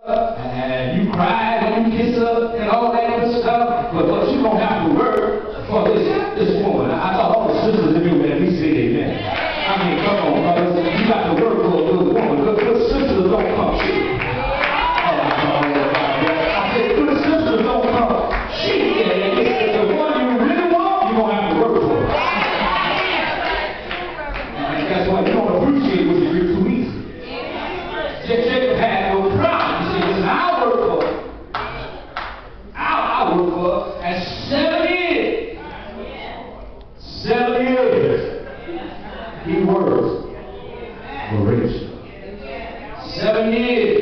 and you cried and you kiss her and all that good stuff, but you don't have to work for this woman. I thought all the sisters in you, man, we say amen. I mean, come on, brothers, you got to work for a good woman. Good sisters don't come cheap. I said, good sisters don't come cheap. If the one you really want, you're going to have to work for it. And that's why you don't appreciate what you do too easy. Jacob had no problem. He said, listen, I'll work for it. I'll work for it. And 7 years. 7 years. He worked for Rachel. 7 years.